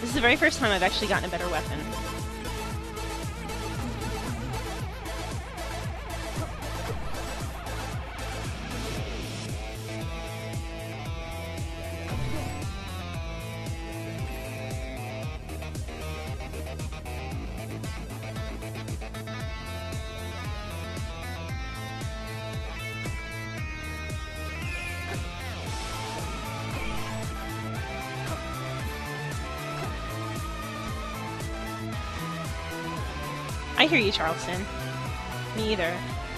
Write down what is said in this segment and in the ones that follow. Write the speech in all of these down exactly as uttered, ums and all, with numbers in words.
This is the very first time I've actually gotten a better weapon. I hear you, Charleston. Me either.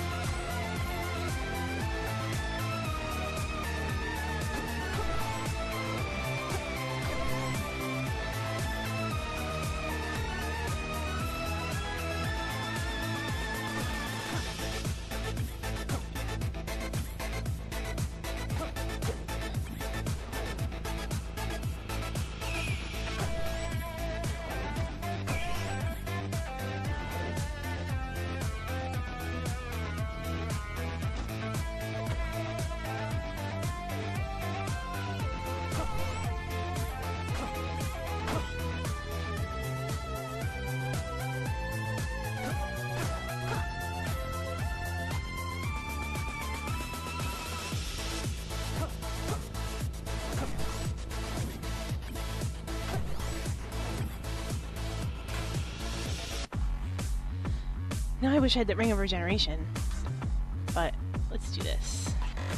Now I wish I had that Ring of Regeneration, but let's do this.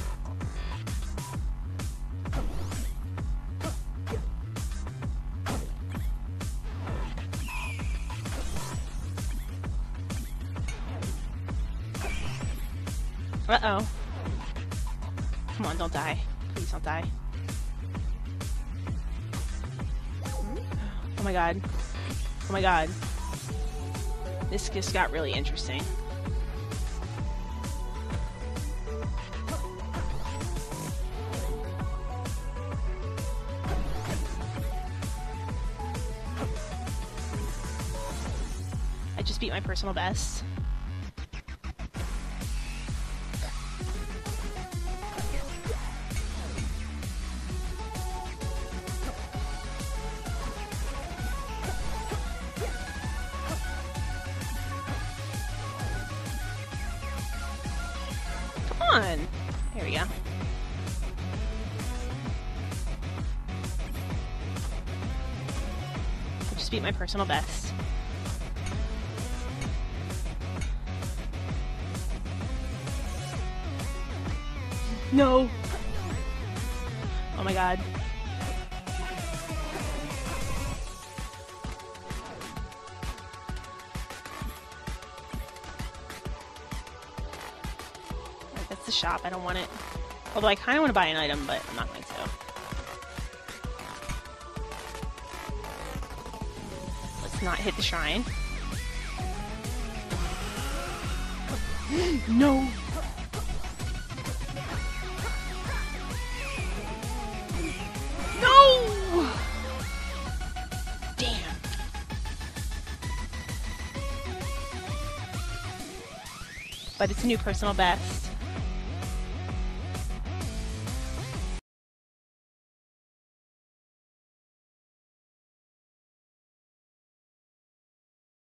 Uh-oh. Come on, don't die. Please don't die. Oh my god. Oh my god. This just got really interesting. I just beat my personal best. Here we go. I just beat my personal best. No! Oh my god. The shop. I don't want it. Although I kind of want to buy an item, but I'm not going to. Let's not hit the shrine. No! No! Damn. But it's a new personal best.